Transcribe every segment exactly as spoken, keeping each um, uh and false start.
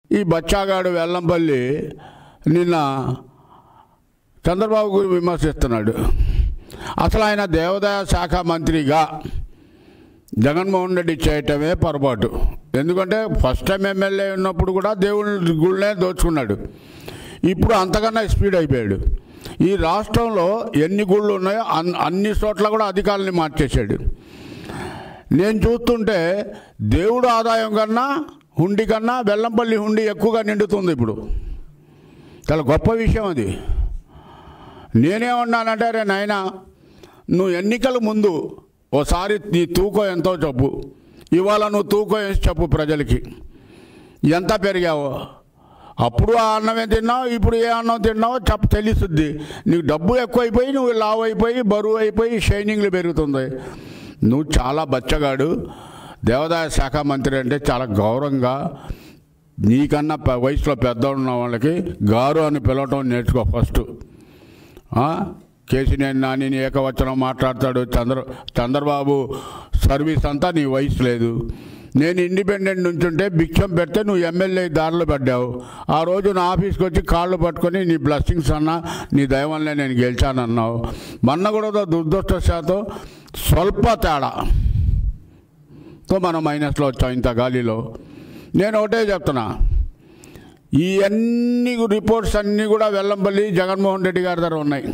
ఈ బచ్చాగాడు వెల్లంపల్లి నిన్న చంద్రబాబు గురించి విమర్శిస్తున్నాడు. అసలు ఆయన దేవాదాయ శాఖ మంత్రిగా జగన్మోహన్ రెడ్డి చేయటమే పొరపాటు. ఎందుకంటే ఫస్ట్ టైం ఎమ్మెల్యే ఉన్నప్పుడు కూడా దేవుని గుళ్ళనే దోచుకున్నాడు. ఇప్పుడు అంతకన్నా స్పీడ్ అయిపోయాడు. ఈ రాష్ట్రంలో ఎన్ని గుళ్ళు ఉన్నాయో అన్ అన్ని చోట్ల కూడా అధికారులని మార్చేశాడు. నేను చూస్తుంటే దేవుడు ఆదాయం కన్నా హుండీ కన్నా వెల్లంపల్లి హుండీ ఎక్కువగా నిండుతుంది ఇప్పుడు. చాలా గొప్ప విషయం అది. నేనేమన్నానంటే, రే నాయనా, నువ్వు ఎన్నికల ముందు ఓసారి నీ తూకం ఎంతో చెప్పు, ఇవాళ నువ్వు తూకం వేసి చెప్పు ప్రజలకి ఎంత పెరిగావో. అప్పుడు ఆ అన్నమే తిన్నావు, ఇప్పుడు ఏ అన్నం తిన్నావో చెప్ప తెలుస్తుంది. నీకు డబ్బు ఎక్కువైపోయి నువ్వు లావు అయిపోయి బరువు అయిపోయి షైనింగ్లు పెరుగుతుంది. నువ్వు చాలా బచ్చగాడు. దేవాదాయ శాఖ మంత్రి అంటే చాలా గౌరవంగా, నీకన్నా వయసులో పెద్ద ఉన్న వాళ్ళకి గారు అని పిలవటం నేర్చుకో ఫస్ట్. కేసీనేని నాని ఏకవచనం మాట్లాడతాడు. చంద్ర చంద్రబాబు సర్వీస్ అంతా నీ వయసు లేదు. నేను ఇండిపెండెంట్ నుంచుంటే భిక్షం పెడితే నువ్వు ఎమ్మెల్యే దారిలో పడ్డావు. ఆ రోజు నా ఆఫీస్కి వచ్చి కాళ్ళు పట్టుకొని నీ బ్లెస్సింగ్స్ అన్నా నీ దైవంలో నేను గెలిచానన్నావు. మొన్న కూడా దురదృష్ట శాతం స్వల్ప తేడాతో మనం మైనస్లో వచ్చాం ఇంత గాలిలో. నేను ఒకటే చెప్తున్నా, ఈ అన్ని రిపోర్ట్స్ అన్నీ కూడా వెల్లంపల్లి జగన్మోహన్ రెడ్డి గారి దగ్గర ఉన్నాయి.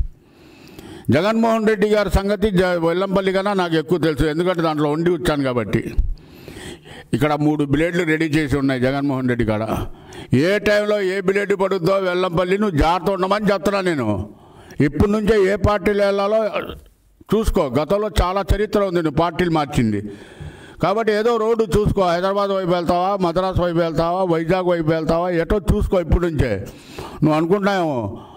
జగన్మోహన్ రెడ్డి గారి సంగతి వెల్లంపల్లి కన్నా నాకు ఎక్కువ తెలుసు, ఎందుకంటే దాంట్లో ఉండి వచ్చాను కాబట్టి. ఇక్కడ మూడు బ్లేడ్లు రెడీ చేసి ఉన్నాయి జగన్మోహన్ రెడ్డి కాడ. ఏ టైంలో ఏ బ్లేడ్ పడుద్దో వెల్లంపల్లి నువ్వు జాగ్రత్త ఉండమని చెప్తున్నా నేను. ఇప్పటి నుంచే ఏ పార్టీలు వెళ్ళాలో చూసుకో. గతంలో చాలా చరిత్ర ఉంది, నువ్వు పార్టీలు మార్చింది కాబట్టి ఏదో రోడ్డు చూసుకో. హైదరాబాద్ వైపు వెళ్తావా, మద్రాసు వైపు వెళ్తావా, వైజాగ్ వైపు వెళ్తావా, ఎటో చూసుకో. ఇప్పటి నుంచే నువ్వు అనుకుంటున్నావు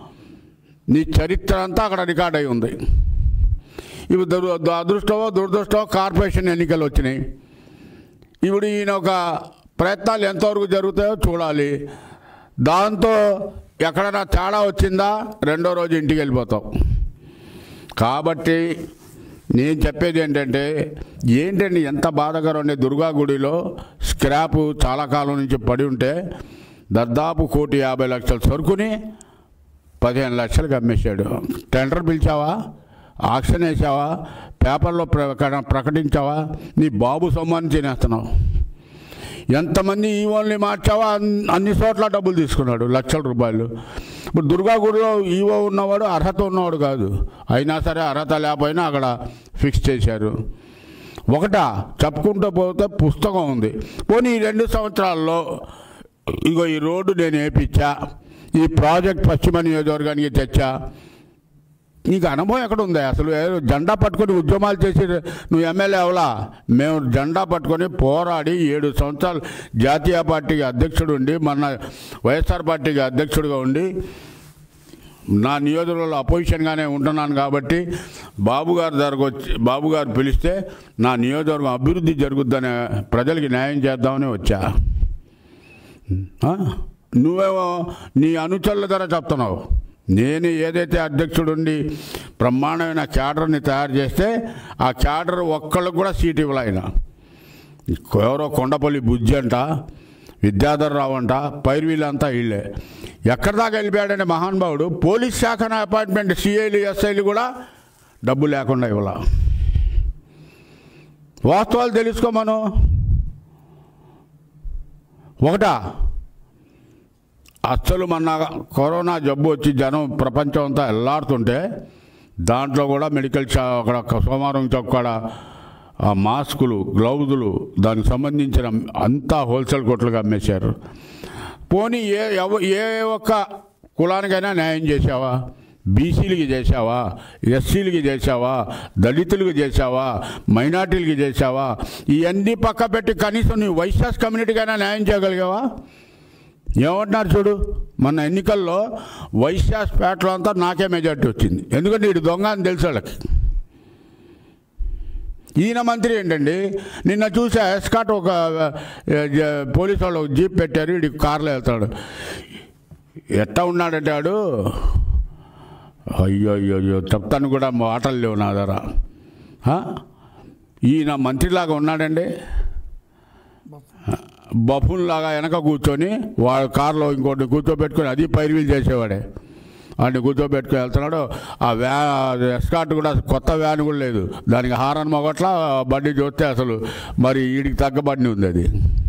నీ చరిత్ర అంతా అక్కడ రికార్డ్ అయి ఉంది. ఇప్పుడు దుర్ అదృష్టమో దురదృష్టమో కార్పొరేషన్ ఎన్నికలు వచ్చినాయి. ఇప్పుడు ఈయన ఒక ప్రయత్నాలు ఎంతవరకు జరుగుతాయో చూడాలి. దాంతో ఎక్కడైనా తేడా వచ్చిందా రెండో రోజు ఇంటికి వెళ్ళిపోతాం. కాబట్టి నేను చెప్పేది ఏంటంటే, ఏంటండి ఎంత బాధాకరం అండి. దుర్గా గుడిలో స్క్రాపు చాలా కాలం నుంచి పడి ఉంటే దాదాపు కోటి యాభై లక్షలు సరుకుని పదిహేను లక్షలకు అమ్మేశాడు. టెండర్ పిలిచావా, ఆక్షన్ వేసావా, పేపర్లో ప్రకటించావా, నీ బాబు సొమ్మాన్ని తినేస్తున్నావు. ఎంతమంది ఈవోల్ని మార్చావా అన్ని చోట్ల డబ్బులు తీసుకున్నాడు, లక్షల రూపాయలు. ఇప్పుడు దుర్గా గుడిలో ఈవో ఉన్నవాడు అర్హత ఉన్నవాడు కాదు, అయినా సరే అర్హత లేకపోయినా అక్కడ ఫిక్స్ చేశారు. ఒకటా చెప్పుకుంటూ పోతే పుస్తకం ఉంది. పోనీ ఈ రెండు సంవత్సరాల్లో ఇగో ఈ రోడ్డు నేను వేయించా, ఈ ప్రాజెక్ట్ పశ్చిమ నియోజకవర్గానికి తెచ్చా, నీకు అనుభవం ఎక్కడ ఉందా? అసలు జెండా పట్టుకొని ఉద్యమాలు చేసి నువ్వు ఎమ్మెల్యే అవలా? మేము జెండా పట్టుకొని పోరాడి ఏడు సంవత్సరాలు జాతీయ పార్టీకి అధ్యక్షుడు ఉండి, మొన్న వైఎస్ఆర్ పార్టీకి అధ్యక్షుడిగా ఉండి, నా నియోజకవర్గంలో అపోజిషన్గానే ఉంటున్నాను కాబట్టి బాబు గారి దగ్గరకు వచ్చి బాబు గారు పిలిస్తే నా నియోజకవర్గం అభివృద్ధి జరుగుద్దనే ప్రజలకి న్యాయం చేద్దామని వచ్చా. నువ్వేమో నీ అనుచరుల ద్వారా చెప్తున్నావు. నేను ఏదైతే అధ్యక్షుడుండి బ్రహ్మాండమైన క్యాడర్ని తయారు చేస్తే ఆ క్యాడర్ ఒక్కళ్ళకు కూడా సీట్ ఇవ్వలే. ఆయన ఎవరో కొండపల్లి బుజ్జి అంట, విద్యాధర్ రావు అంట, పైర్వీలంతా వీళ్ళే. ఎక్కడి దాకా వెళ్ళిపోయాడంటే మహానుభావుడు, పోలీస్ శాఖన అపాయింట్మెంట్ సిఐలు ఎస్ఐలు కూడా డబ్బు లేకుండా ఇవ్వాల. వాస్తవాలు తెలుసుకోమను. ఒకటా అస్సలు మొన్న కరోనా జబ్బు వచ్చి జనం ప్రపంచం అంతా ఎల్లాడుతుంటే దాంట్లో కూడా మెడికల్ షా అక్కడ సోమవారం చొక్కడ ఆ మాస్కులు, గ్లౌజులు, దానికి సంబంధించిన అంతా హోల్సేల్ కొట్లుగా అమ్మేశారు. పోనీ ఏ ఏ ఒక్క కులానికైనా న్యాయం చేశావా? బీసీలకి చేశావా? ఎస్సీలకి చేశావా? దళితులకి చేశావా? మైనార్టీలకి చేశావా? ఇవన్నీ పక్క పెట్టి కనీసం నీ వైశ్యాస్ కమ్యూనిటీకైనా న్యాయం చేయగలిగావా? ఏమంటున్నారు చూడు, మన ఎన్నికల్లో వైశ్యాస్ పేటలో అంతా నాకే మెజార్టీ వచ్చింది. ఎందుకంటే ఇటు దొంగ అని తెలుసు వాళ్ళకి. ఈయన మంత్రి ఏంటండి, నిన్న చూసా ఎస్కాట్ ఒక పోలీసు వాళ్ళు ఒక జీప్ పెట్టారు, ఇటు కార్లో వెళ్తాడు. ఎట్టా ఉన్నాడంటే వాడు, అయ్యో అయ్యో అయ్యో చెప్తాను కూడా మాటలు లేవు నా దగ్గర. ఈయన మంత్రిలాగా ఉన్నాడండి. బఫున్ లాగా వెనక కూర్చొని వాడు కారులో ఇంకోటి కూర్చోబెట్టుకొని అది పైరువీలు చేసేవాడే వాడిని కూర్చోబెట్టుకుని వెళ్తున్నాడు. ఆ వ్యా ఎస్కార్ట్ కూడా కొత్త వ్యాన్ కూడా లేదు, దానికి హారన్ మొగట్ల బండి చూస్తే అసలు మరి వీడికి తగ్గ బండి ఉంది అది.